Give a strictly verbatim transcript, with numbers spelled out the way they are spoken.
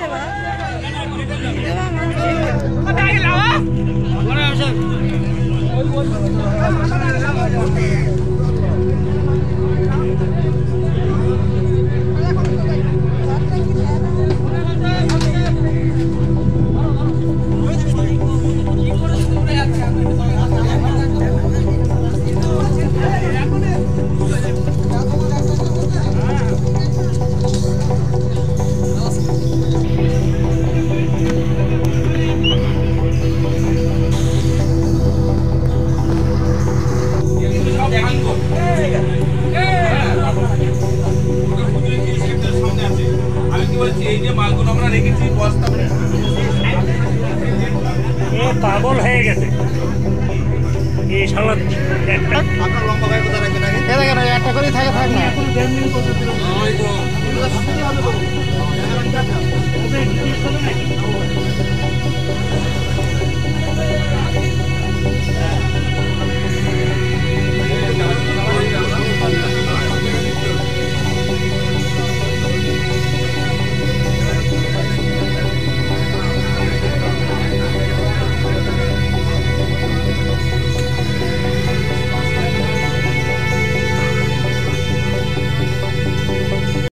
পাগল হয়ে গেছে এই শালা একটা লম্বা গায়ে কথা রাখবে না দেখেন একটা করে থাকে থাক না